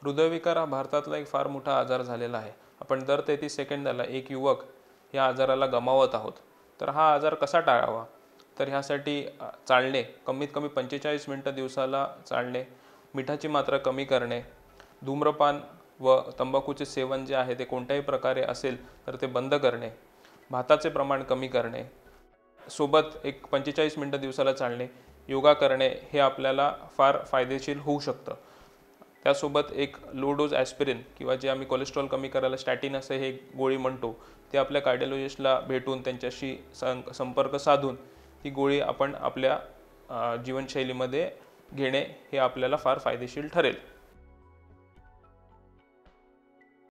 हृदयविकार हा भारतातला एक फार मोठा आजार झालेला आहे. आपण दर 33 सेकंदाला एक युवक या आजाराला गमावत आहोत. तर हा आजार कसा टाळावा? तर ह्यासाठी चालणे, कमीत कमी 45 मिनिटं दिवसाला चालणे, मिठाची मात्रा कमी करणे, धूम्रपान व तंबाखूचे सेवन जे आहे ते कोणत्याही प्रकारे असेल तर ते बंद करणे, भाताचे प्रमाण कमी करणे, सोबत एक 45 मिनिटं दिवसाला चालणे, योगा करणे हे आपल्याला फार फायदेशीर होऊ शकतं. त्यासोबत एक लो डोज ॲस्पिरिन किंवा जे आम्ही कोलेस्ट्रॉल कमी करायला स्टॅटिन असे हे गोळी म्हणतो, ते आपल्या कार्डिओलॉजिस्टला भेटून त्यांच्याशी संपर्क साधून ही गोळी आपण आपल्या जीवनशैलीमध्ये घेणे हे आपल्याला फार फायदेशीर ठरेल.